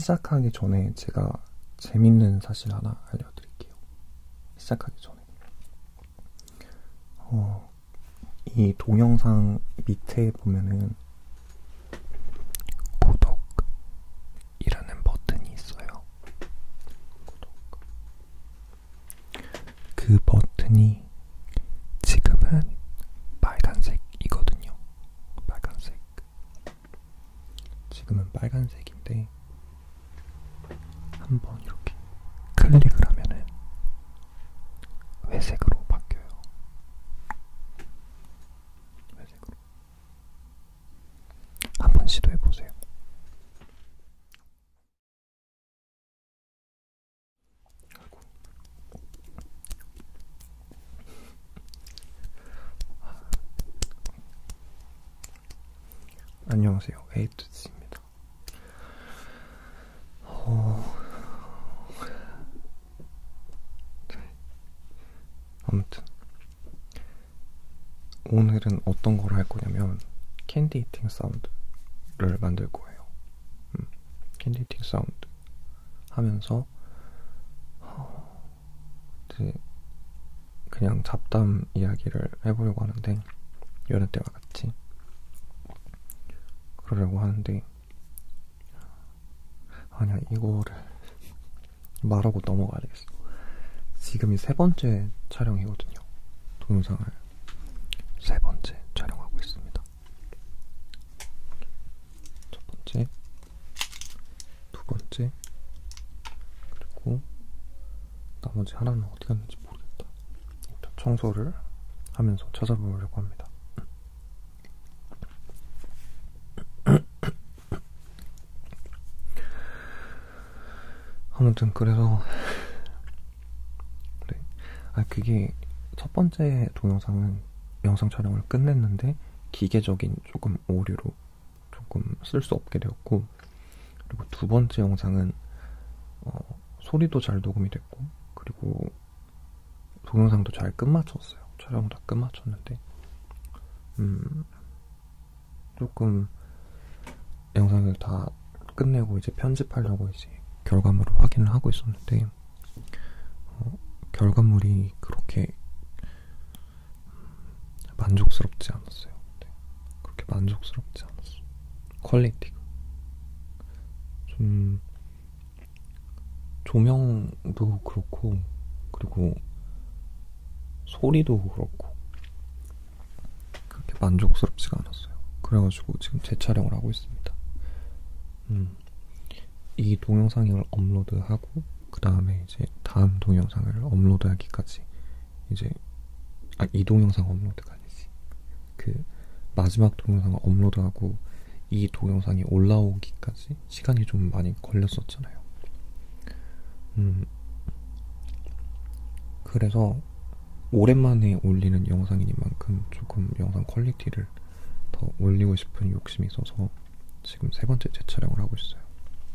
시작하기 전에 제가 재밌는 사실 하나 알려드릴게요. 시작하기 전에 이 동영상 밑에 보면은 구독이라는 버튼이 있어요. 구독. 그 버튼이 지금은 빨간색이거든요. 빨간색. 지금은 빨간색인데 한번 이렇게 클릭을 하면은 회색으로 바뀌어요. 회색으로. 한번 시도해보세요. 안녕하세요. 에이투즈입니다. 아무튼 오늘은 어떤 걸 할 거냐면 캔디 이팅 사운드를 만들 거예요. 캔디 이팅 사운드 하면서 이제 그냥 잡담 이야기를 해보려고 하는데 여느 때와 같이 그러려고 하는데 아니야, 이거를 말하고 넘어가야 되겠어. 지금이 3번째 촬영이거든요. 동영상을 3번째 촬영하고 있습니다. 첫 번째, 두 번째, 그리고 나머지 하나는 어디 갔는지 모르겠다. 일단 청소를 하면서 찾아보려고 합니다. 아무튼 그래서 그래. 그게 첫 번째 동영상은 영상 촬영을 끝냈는데 기계적인 조금 오류로 조금 쓸 수 없게 되었고, 그리고 두 번째 영상은 소리도 잘 녹음이 됐고, 그리고 동영상도 잘 끝마쳤어요. 촬영 다 끝마쳤는데 조금 영상을 다 끝내고 이제 편집하려고 이제 결과물을 확인을 하고 있었는데 결과물이 그렇게 만족스럽지 않았어요. 네. 그렇게 만족스럽지 않았어요. 퀄리티가 좀 조명도 그렇고, 그리고 소리도 그렇고 그렇게 만족스럽지가 않았어요. 그래가지고 지금 재촬영을 하고 있습니다. 이 동영상을 업로드하고 그 다음에 이제 다음 동영상을 업로드하기까지 이제 이 동영상 업로드가 아니지, 그 마지막 동영상을 업로드하고 이 동영상이 올라오기까지 시간이 좀 많이 걸렸었잖아요. 그래서 오랜만에 올리는 영상이니만큼 조금 영상 퀄리티를 더 올리고 싶은 욕심이 있어서 지금 3번째 재촬영을 하고 있어요.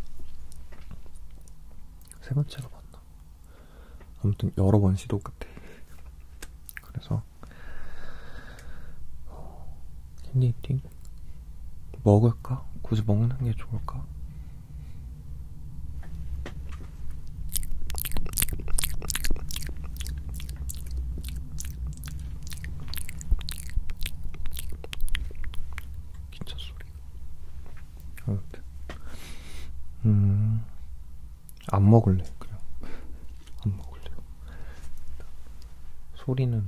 3번째가 맞나? 아무튼 여러 번 시도 끝에 그래서 캔디 이팅? 먹을까? 굳이 먹는 게 좋을까? 기차 소리. 아무튼 안 먹을래. 그냥 안 먹을래요. 소리는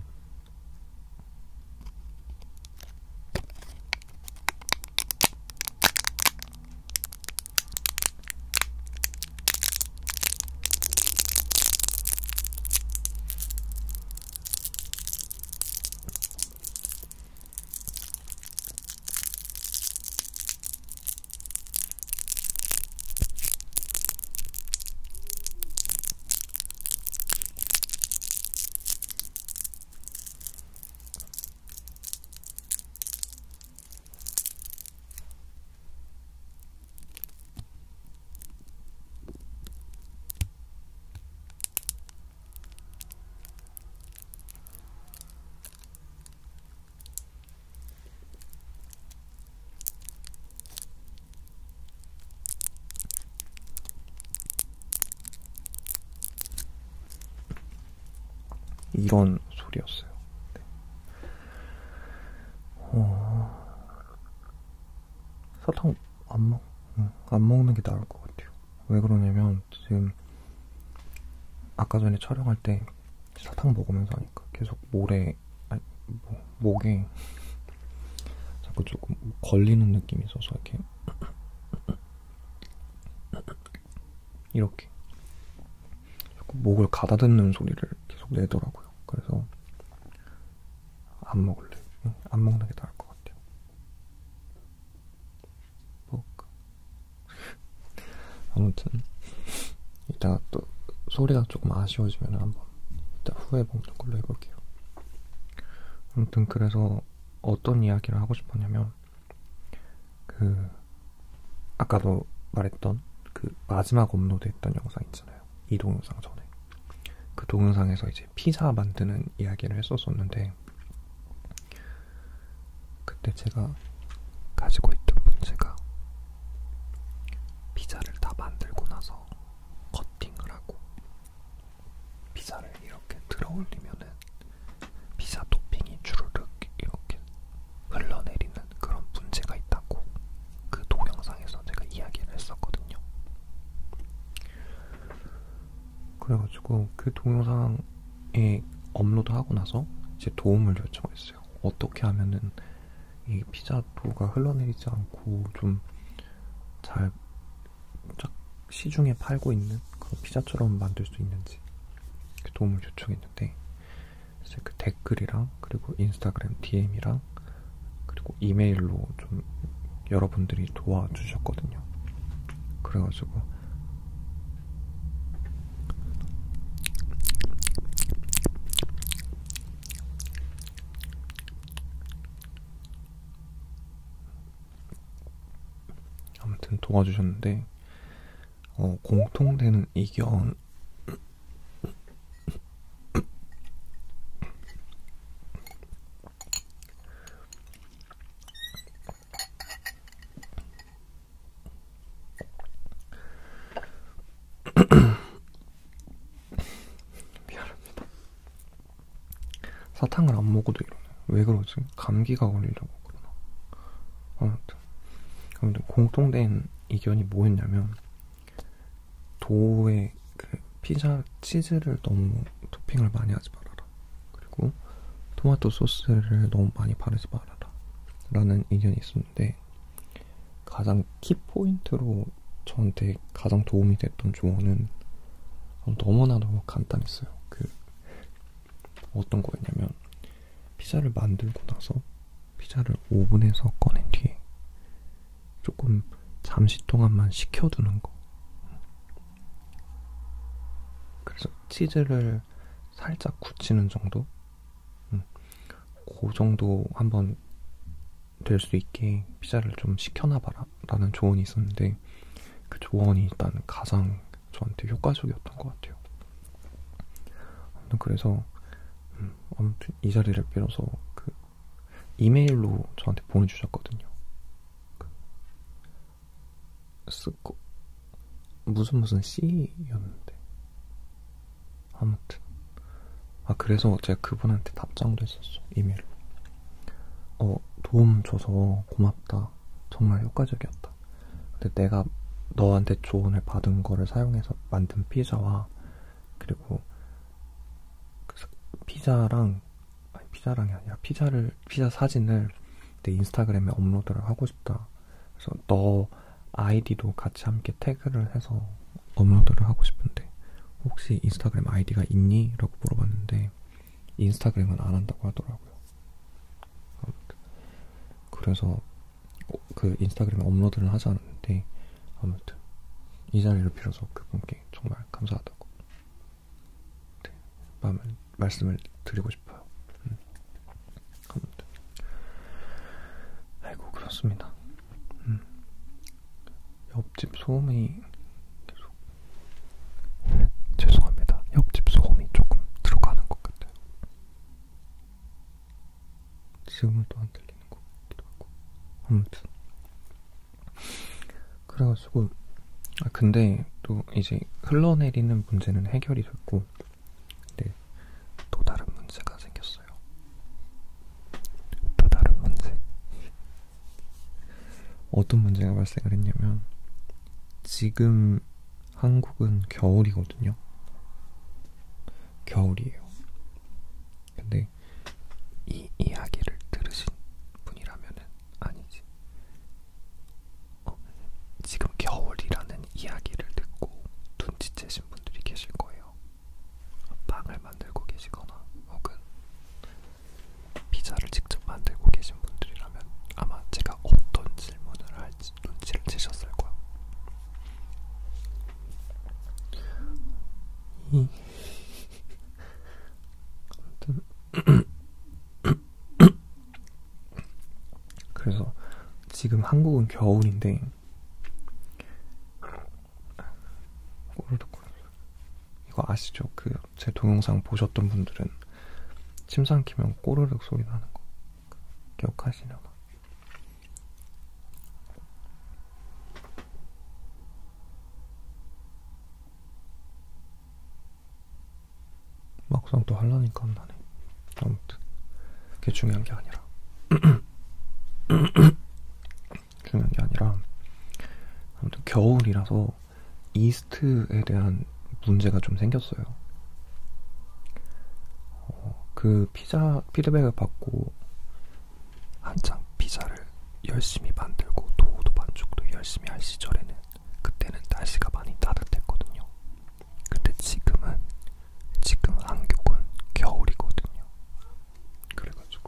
이런 소리였어요. 네. 사탕 안 먹는 게 나을 것 같아요. 왜 그러냐면 지금 아까 전에 촬영할 때 사탕 먹으면서 하니까 계속 목에 자꾸 조금 걸리는 느낌이 있어서 이렇게 자꾸 목을 가다듬는 소리를 계속 내더라고요. 그래서 안 먹을래. 안 먹는 게 나을 것 같아요. 먹을까? 아무튼 이따가 또 소리가 조금 아쉬워지면 한번 이따 후에 먹는 걸로 해볼게요. 아무튼 그래서 어떤 이야기를 하고 싶었냐면 아까도 말했던 그 마지막 업로드했던 영상 있잖아요. 이 동영상 전에 그 동영상에서 이제 피자 만드는 이야기를 했었었는데 그때 제가 가지고 있던 문제가 피자를 다 만들고 나서 커팅을 하고 피자를 이렇게 들어 올리면은 피자 토핑이 주르륵 이렇게 흘러내리는 그런 문제가 있다고 그 동영상에서 제가 이야기를 했었거든요. 그래가지고 그 동영상에 업로드하고 나서 이제 도움을 요청했어요. 어떻게 하면은 이 피자 도가 흘러내리지 않고 좀 잘 시중에 팔고 있는 그런 피자처럼 만들 수 있는지 그 도움을 요청했는데 이제 그 댓글이랑 그리고 인스타그램 DM이랑 그리고 이메일로 좀 여러분들이 도와주셨거든요. 그래가지고 아무튼 도와주셨는데 공통되는 의견 미안합니다. 사탕을 안 먹어도 이러네. 왜 그러지? 감기가 걸리려고 그러나? 아무튼 공통된 의견이 뭐였냐면 도우에 그 피자 치즈를 너무 토핑을 많이 하지 말아라. 그리고 토마토 소스를 너무 많이 바르지 말아라. 라는 의견이 있었는데 가장 키포인트로 저한테 가장 도움이 됐던 조언은 너무나도 간단했어요. 어떤 거였냐면 피자를 만들고 나서 피자를 오븐에서 꺼낸 뒤에 조금 잠시 동안만 식혀두는 거. 그래서 치즈를 살짝 굳히는 정도? 그 정도 한번 될 수 있게 피자를 좀 식혀놔봐라 라는 조언이 있었는데 그 조언이 일단 가장 저한테 효과적이었던 것 같아요. 아무튼 그래서 아무튼 이 자리를 빌어서 그 이메일로 저한테 보내주셨거든요. 무슨 C였는데 아무튼 그래서 제가 그분한테 답장도 했었어. 이메일로 도움 줘서 고맙다. 정말 효과적이었다. 근데 내가 너한테 조언을 받은 거를 사용해서 만든 피자와 그리고 피자랑이 아니라 피자 사진을 내 인스타그램에 업로드를 하고 싶다. 그래서 너 아이디도 같이 함께 태그를 해서 업로드를 하고 싶은데 혹시 인스타그램 아이디가 있니? 라고 물어봤는데 인스타그램은 안 한다고 하더라고요. 그래서 그 인스타그램에 업로드를 하지 않았는데 아무튼 이 자리를 빌어서 그분께 정말 감사하다고 말씀을 드리고 싶어요. 아무튼 아이고 그렇습니다. 옆집 소음이 계속 죄송합니다. 옆집 소음이 조금 들어가는 것 같아요. 지금은 또 안 들리는 것 같기도 하고. 아무튼 그래가지고 근데 또 이제 흘러내리는 문제는 해결이 됐고 근데 또 다른 어떤 문제가 발생을 했냐면, 지금 한국은 겨울이거든요. 겨울이에요. 근데 이 이야기를 들으신 분이라면은, 아니지, 지금 겨울이라는 이야기를 듣고 눈치채신 분들이 계실 거예요. 빵을 만들고 계시거나 혹은 피자를 직접 만들고 계신 분들이라면 아마 제가 어떤 질문을 할지 눈치를 채셨을 거예요. 아무튼 그래서 지금 한국은 겨울인데, 이거 아시죠? 그 제 동영상 보셨던 분들은 침 삼키면 꼬르륵 소리 나는 거 기억하시려나? 막상 또 하려니까 안 나네. 아무튼 그게 중요한 게 아니라 중요한 게 아니라 아무튼 겨울이라서 이스트에 대한 문제가 좀 생겼어요. 그 피자 피드백을 받고 한창 피자를 열심히 만들고 도우도 반죽도 열심히 할 시절에는, 그때는 날씨가 많이 따뜻했거든요. 근데 지금 한국은 겨울이거든요. 그래가지고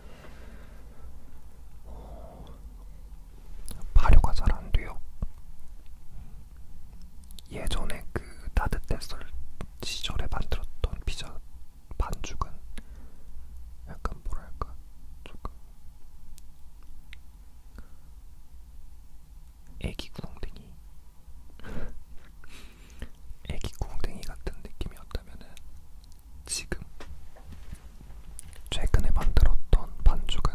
발효가 잘 안 돼요. 예전에 그 따뜻했을 시절에 만들었던 피자 반죽은 약간 뭐랄까, 조금 애기 구멍댕이 같은 느낌이었다면은, 지금 최근에 만들었던 반죽은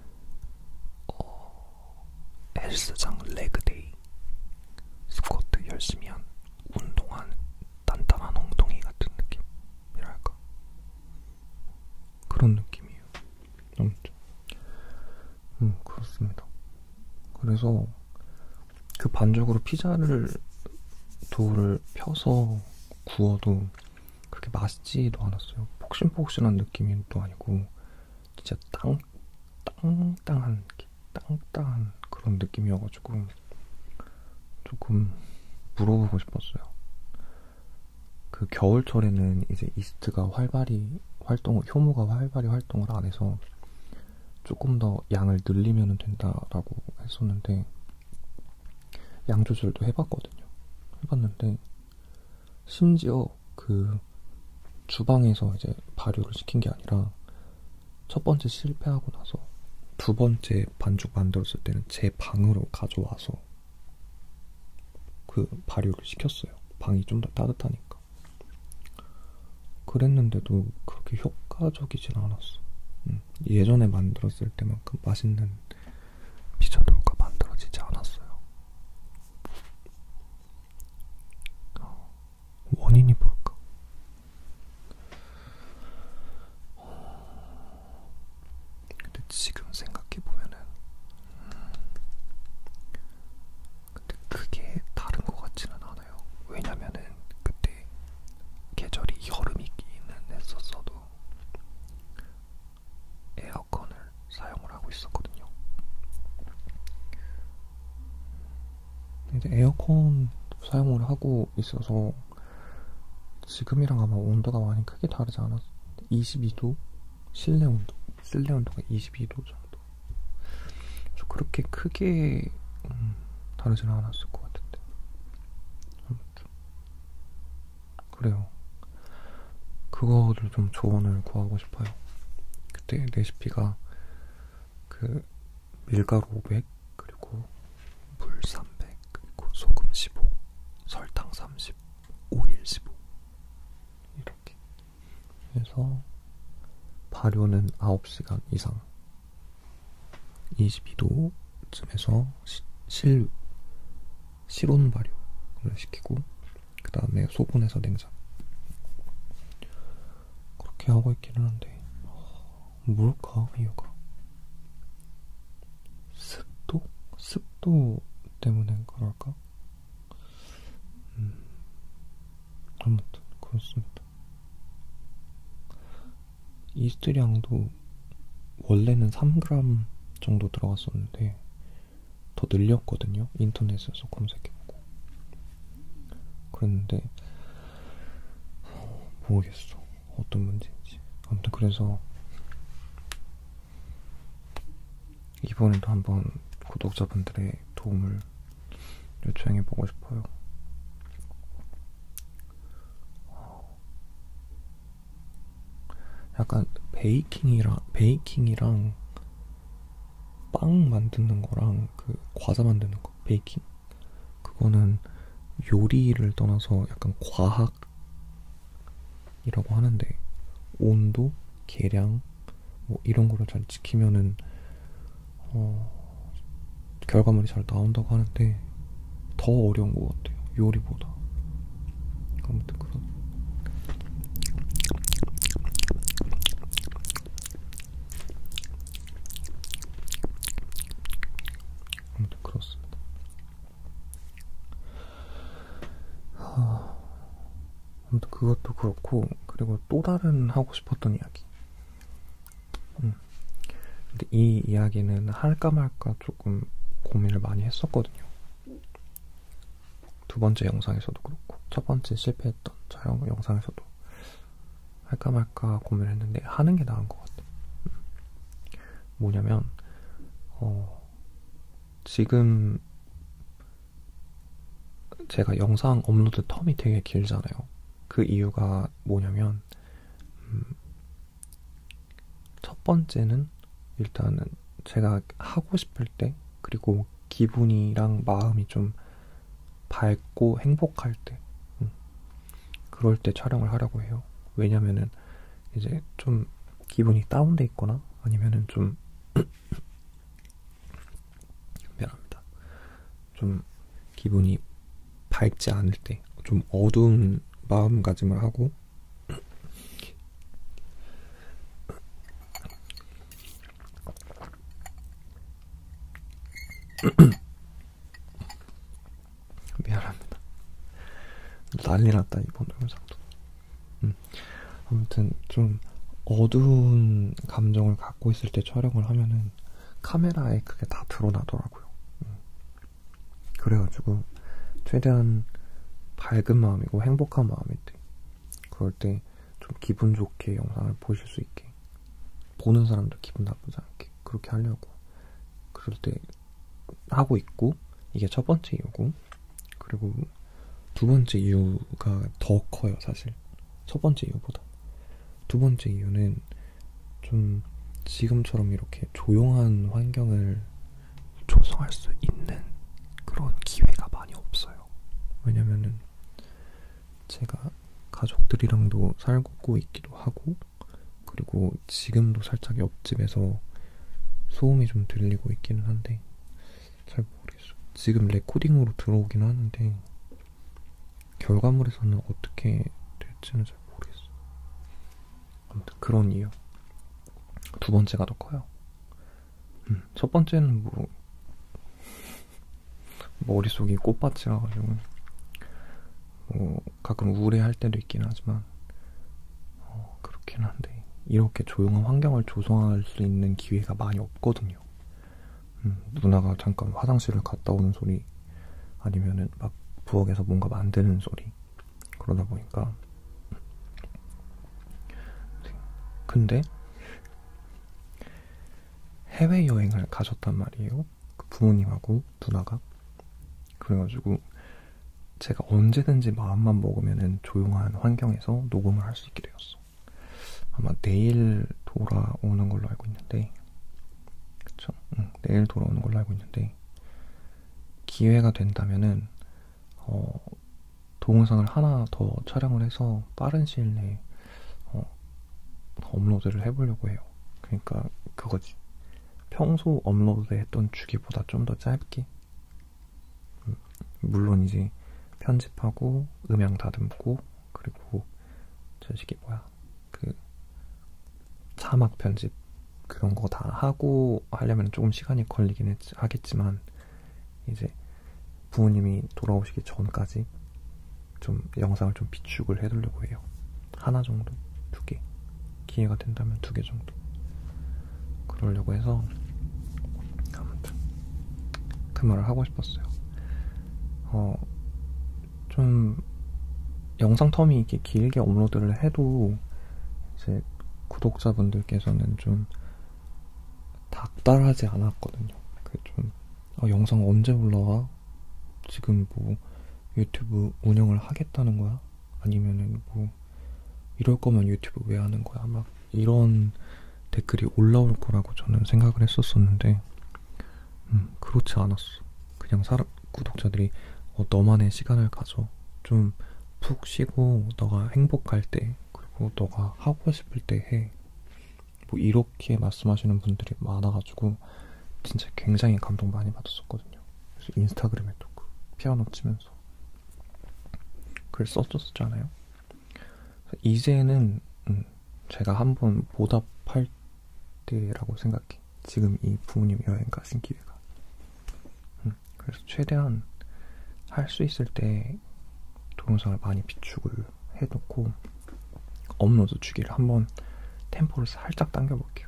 헬스장 레그데이, 스쿼트 열심히 한 운동한 단단한 엉덩이 같은 느낌이랄까, 그런 느낌이에요. 아무튼 그렇습니다. 그래서 그 반죽으로 피자를 도우를 펴서 구워도 그렇게 맛있지도 않았어요. 폭신폭신한 느낌이 또 아니고 진짜 땅땅한 그런 느낌이어가지고 조금 물어보고 싶었어요. 그 겨울철에는 이제 이스트가 효모가 활발히 활동을 안 해서 조금 더 양을 늘리면 된다라고 했었는데, 양 조절도 해봤는데 심지어 그 주방에서 이제 발효를 시킨 게 아니라 첫 번째 실패하고 나서 두 번째 반죽 만들었을 때는 제 방으로 가져와서 그 발효를 시켰어요. 방이 좀 더 따뜻하니까. 그랬는데도 그렇게 효과적이진 않았어. 예전에 만들었을 때만큼 맛있는 피자도우가 만들어지지 않았어요. 원인이 뭘까? 근데 지금 생각해보면은 근데 그게 다른 것 같지는 않아요. 왜냐면은 그때 계절이 여름이기는 했었어도 에어컨을 사용을 하고 있었거든요. 이제 에어컨 사용을 하고 있어서 지금이랑 아마 온도가 많이 크게 다르지 않았어. 22도? 실내 온도가 22도 정도. 그렇게 크게 다르지는 않았을 것 같은데. 아무튼 그래요. 그거를 좀 조언을 구하고 싶어요. 그때 레시피가 그 밀가루 500, 그리고 물 300, 그리고 소금 15, 설탕 30, 오일 15 이렇게 해서 발효는 9시간 이상 22도쯤에서 실온 발효를 시키고, 그 다음에 소분해서 냉장, 그렇게 하고 있기는 한데 뭘까 이유가? 습도 파도 때문에 그럴까? 아무튼 그렇습니다. 이스트량도 원래는 3g 정도 들어갔었는데 더 늘렸거든요. 인터넷에서 검색해보고. 그랬는데 모르겠어. 어떤 문제인지. 아무튼 그래서 이번에도 한번 구독자분들의 도움을 요청해보고 싶어요. 약간 베이킹이랑 빵 만드는 거랑 그 과자 만드는 거, 베이킹? 그거는 요리를 떠나서 약간 과학이라고 하는데, 온도, 계량, 뭐 이런 거를 잘 지키면은 결과물이 잘 나온다고 하는데 더 어려운 것 같아요. 요리보다. 아무튼 그렇습니다. 아무튼 그것도 그렇고, 그리고 또 다른 하고 싶었던 이야기. 근데 이 이야기는 할까 말까 조금 고민을 많이 했었거든요. 두 번째 영상에서도 그렇고, 첫 번째 실패했던 촬영 영상에서도 할까 말까 고민을 했는데 하는 게 나은 것 같아요. 뭐냐면 지금 제가 영상 업로드 텀이 되게 길잖아요. 그 이유가 뭐냐면 첫 번째는 일단은 제가 하고 싶을 때, 그리고 기분이랑 마음이 좀 밝고 행복할 때, 그럴 때 촬영을 하려고 해요. 왜냐면은 이제 좀 기분이 다운돼 있거나 아니면은 좀 미안합니다. 좀 기분이 밝지 않을 때, 좀 어두운 마음가짐을 하고 미안합니다. 난리 났다 이번 영상도. 아무튼 좀 어두운 감정을 갖고 있을 때 촬영을 하면은 카메라에 그게 다 드러나더라고요. 그래가지고 최대한 밝은 마음이고 행복한 마음일 때, 그럴 때 좀 기분 좋게 영상을 보실 수 있게, 보는 사람도 기분 나쁘지 않게 그렇게 하려고 그럴 때 하고 있고, 이게 첫 번째 이유고, 그리고 두 번째 이유가 더 커요. 사실 첫 번째 이유보다 두 번째 이유는 좀 지금처럼 이렇게 조용한 환경을 조성할 수 있는 그런 기회가 많이 없어요. 왜냐면은 제가 가족들이랑도 살고 있기도 하고, 그리고 지금도 살짝 옆집에서 소음이 좀 들리고 있기는 한데 잘 모르겠어요. 지금 레코딩으로 들어오긴 하는데 결과물에서는 어떻게 될지는 잘 모르겠어요. 아무튼 그런 이유. 두 번째가 더 커요. 첫 번째는 뭐 머릿속이 꽃밭이라가지고 뭐 가끔 우울해할 때도 있긴 하지만 그렇긴 한데, 이렇게 조용한 환경을 조성할 수 있는 기회가 많이 없거든요. 누나가 잠깐 화장실을 갔다 오는 소리, 아니면은 막 부엌에서 뭔가 만드는 소리, 그러다 보니까. 근데 해외여행을 가셨단 말이에요. 그 부모님하고 누나가. 그래가지고 제가 언제든지 마음만 먹으면은 조용한 환경에서 녹음을 할 수 있게 되었어. 아마 내일 돌아오는 걸로 알고 있는데, 그쵸? 내일 돌아오는 걸로 알고 있는데, 기회가 된다면은 동영상을 하나 더 촬영을 해서 빠른 시일 내에 업로드를 해보려고 해요. 그러니까 그거지. 평소 업로드했던 주기보다 좀 더 짧게. 물론 이제 편집하고 음향 다듬고, 그리고 저식이 그 자막 편집 그런 거 다 하고 하려면 조금 시간이 걸리긴 하겠지만, 이제 부모님이 돌아오시기 전까지 좀 영상을 좀 비축을 해두려고 해요. 하나 정도, 2개, 기회가 된다면 2개 정도 그러려고 해서 아무튼 그 말을 하고 싶었어요. 좀 영상 텀이 이렇게 길게 업로드를 해도 이제 구독자분들께서는 좀 닥달하지 않았거든요. 좀 영상 언제 올라와? 지금 뭐 유튜브 운영을 하겠다는 거야? 아니면은 뭐 이럴 거면 유튜브 왜 하는 거야? 막 이런 댓글이 올라올 거라고 저는 생각을 했었었는데 그렇지 않았어. 그냥 구독자들이 너만의 시간을 가져. 좀 푹 쉬고 너가 행복할 때 그리고 너가 하고 싶을 때 해. 뭐 이렇게 말씀하시는 분들이 많아가지고 진짜 굉장히 감동 많이 받았었거든요. 그래서 인스타그램에도 피아노 치면서 글 써줬었잖아요. 이제는 제가 한번 보답할 때라고 생각해. 지금 이 부모님 여행 가신 기회가. 그래서 최대한 할 수 있을 때 동영상을 많이 비축을 해놓고 업로드 주기를 한번 템포를 살짝 당겨볼게요.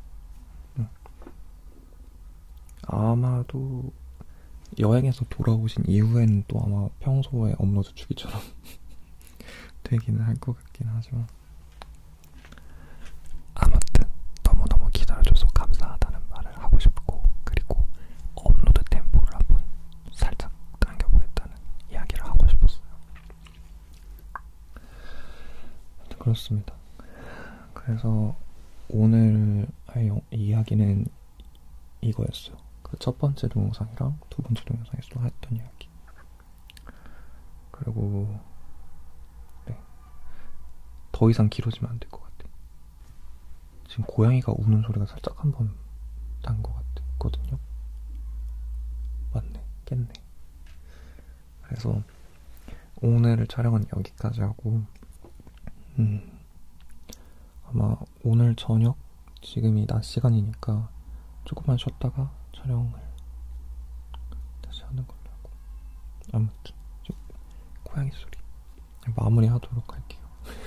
아마도 여행에서 돌아오신 이후에는 또 아마 평소에 업로드 주기처럼 되기는 할 것 같긴 하지만 아무튼 너무너무 기다려줘서 감사하다는 말을 하고 싶고 그리고 업로드 템포를 한번 살짝 당겨보겠다는 이야기를 하고 싶었어요. 그렇습니다. 그래서 오늘 할 이야기는 이거였어요. 그 첫 번째 동영상이랑 두 번째 동영상에서 했던 이야기. 그리고 더 이상 길어지면 안 될 것 같아. 지금 고양이가 우는 소리가 살짝 한번 난 것 같거든요. 맞네, 깼네. 그래서 오늘 촬영은 여기까지 하고 아마 오늘 저녁 지금이 낮 시간이니까 조금만 쉬었다가 촬영을 다시 하는 걸로 하고 아무튼 고양이 소리 마무리 하도록 할게요.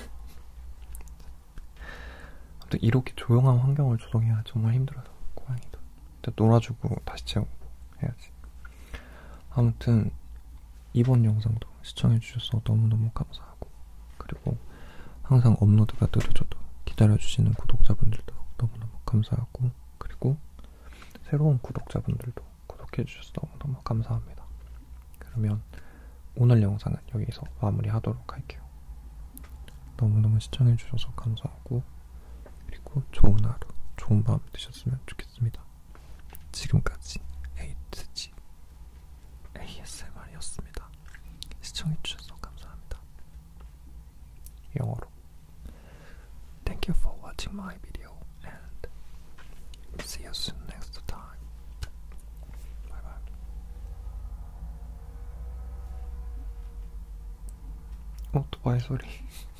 아무튼 이렇게 조용한 환경을 조성해야 정말 힘들어요. 고양이도 놀아주고 다시 재우고 해야지. 아무튼 이번 영상도 시청해주셔서 너무너무 감사하고 그리고 항상 업로드가 느려져도 기다려주시는 구독자분들도 너무너무 감사하고 그리고 새로운 구독자분들도 구독해주셔서 너무너무 감사합니다. 그러면 오늘 영상은 여기서 마무리하도록 할게요. 너무너무 시청해주셔서 감사하고 그리고 좋은 하루, 좋은 밤 되셨으면 좋겠습니다. 지금까지 에이트지 ASMR이었습니다. 시청해주셔서 감사합니다. 영어로 Thank you for watching my video and see you soon next time. Bye bye. 오토바이 소리